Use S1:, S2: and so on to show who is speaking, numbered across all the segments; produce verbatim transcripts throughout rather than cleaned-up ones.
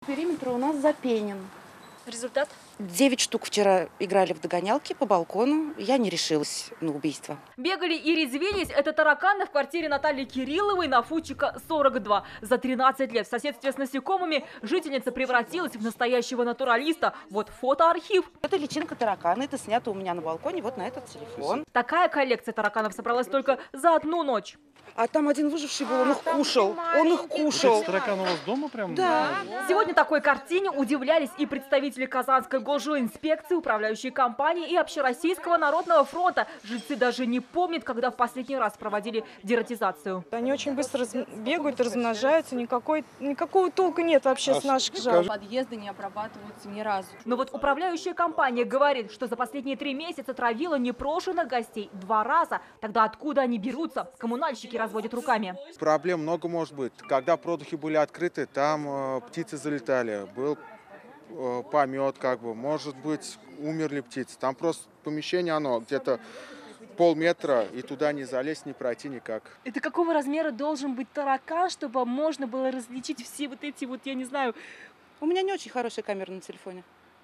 S1: Периметр у нас запенен.
S2: Результат?
S1: Девять штук вчера играли в догонялки по балкону. Я не решилась на убийство.
S2: Бегали и резвились. Это тараканы в квартире Натальи Кирилловой на Фудчика сорок два. За тринадцать лет в соседстве с насекомыми жительница превратилась в настоящего натуралиста. Вот фотоархив.
S1: Это личинка таракана. Это снято у меня на балконе вот на этот телефон.
S2: Такая коллекция тараканов собралась только за одну ночь.
S1: А там один выживший был, он их кушал. Он их кушал.
S3: Это таракан у вас дома прям?
S1: Да.
S2: Сегодня такой картине удивлялись и представители Казанской госжилинспекции, управляющей компании и Общероссийского народного фронта. Жильцы даже не помнят, когда в последний раз проводили дератизацию.
S4: Они очень быстро бегают, размножаются, никакой, никакого толка нет вообще
S3: А
S4: с наших жалоб.
S5: Подъезды не обрабатываются ни разу.
S2: Но вот управляющая компания говорит, что за последние три месяца травила непрошенных гостей два раза. Тогда откуда они берутся? Коммунальщики разводят руками.
S6: Проблем много может быть. Когда продухи были открыты, там э, птицы залетали, был э, помет, как бы, может быть, умерли птицы. Там просто помещение, оно где-то полметра, и туда не залезть, не пройти никак.
S2: Это какого размера должен быть таракан, чтобы можно было различить все вот эти вот, я не знаю,
S1: У меня не очень хорошая камера на телефоне.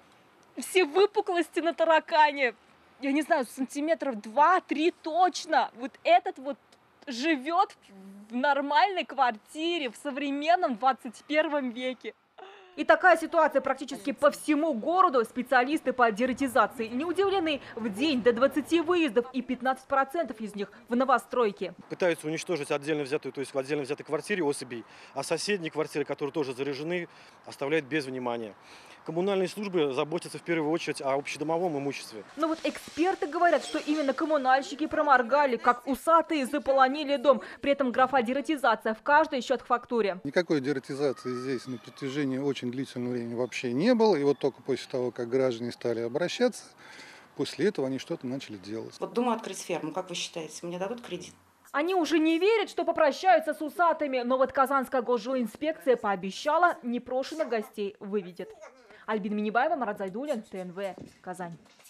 S2: все выпуклости на таракане? Я не знаю, сантиметров два-три точно. Вот этот вот живет в нормальной квартире в современном двадцать первом веке. И такая ситуация практически по всему городу. Специалисты по дератизации не удивлены. В день до двадцати выездов и пятнадцать процентов из них в новостройке.
S7: Пытаются уничтожить отдельно взятую, то есть в отдельно взятой квартире особей, а соседние квартиры, которые тоже заряжены, оставляют без внимания. Коммунальные службы заботятся в первую очередь о общедомовом имуществе.
S2: Но вот эксперты говорят, что именно коммунальщики проморгали, как усатые заполонили дом. При этом графа дератизация в каждой счет-фактуре.
S8: Никакой дератизации здесь на протяжении очень длительного времени вообще не было. И вот только после того, как граждане стали обращаться, после этого они что-то начали делать.
S1: Вот думаю открыть ферму. Как вы считаете, мне дадут кредит?
S2: Они уже не верят, что попрощаются с усатыми. Но вот Казанская госжилинспекция пообещала, непрошенных гостей выведет. Альбина Минибаева, Марат Зайдуллин, ТНВ, Казань.